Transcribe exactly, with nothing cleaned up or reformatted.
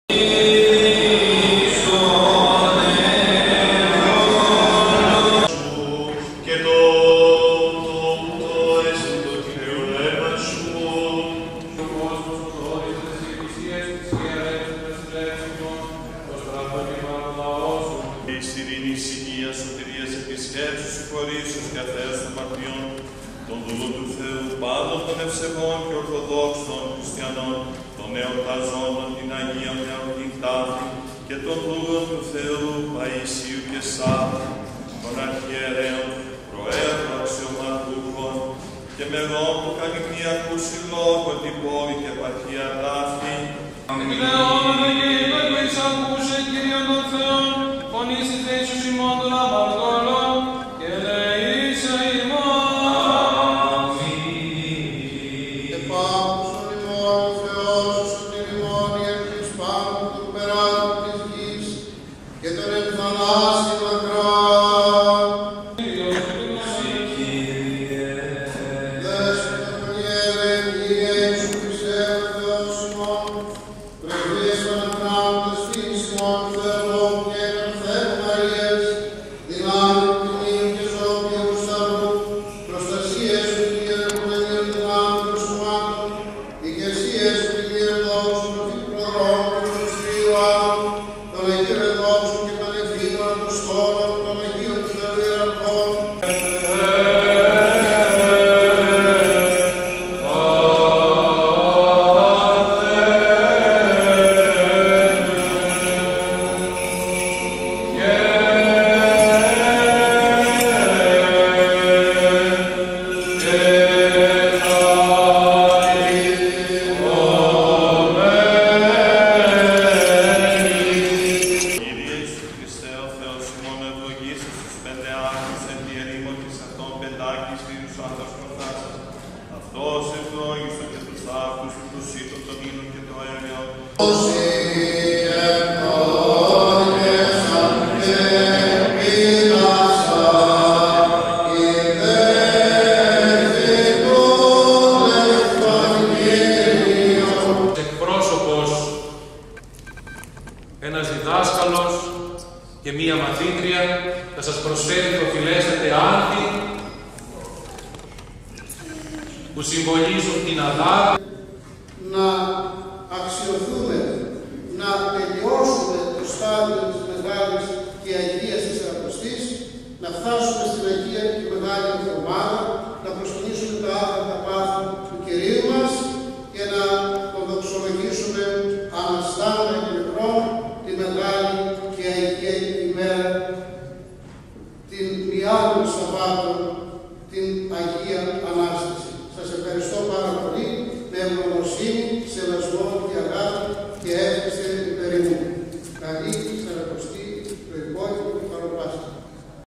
Τον δούλο του Θεού, πάντων των ευσεβών και ορθοδόξων χριστιανών, των εορταζόντων την Αγία Νεορτήν Ταύτη και των δούλων του Θεού Παΐσιου και Σάββου, των αρχιερέων, προέδρων αξιωματούχων και μελών του Καλυμνιακού Συλλόγου την πόλη και επαρχία ταύτη. Δεόμαστε και είπε που εισακούσε Κύριον των Θεών, φωνής εις Ιησούς ημών των αμαρτωλών και ελεήσε ημών. Αυτός ευλόγησε και τους θαύτους του, τους ήττων των ίνων και το έλαιο. Εκπρόσωπος, ένας διδάσκαλος και μία μαθήτρια θα σας προσφέρει το φιλέσατε άνθη που συμβολίζουν την αγάπη. Να αξιοθούμε, να τελειώσουμε το στάδιο της Μεγάλης και Αγίας της Σαρακοστής, να φτάσουμε στην Αγία και Μεγάλη Εβδομάδα, να προσκυνήσουμε τα άθρατα πάθη του Κυρίου μας και να τον δοξολογήσουμε αναστάτα και νεκρόν τη Μεγάλη και Αγία ημέρα, την Ιάννου Σαββάτων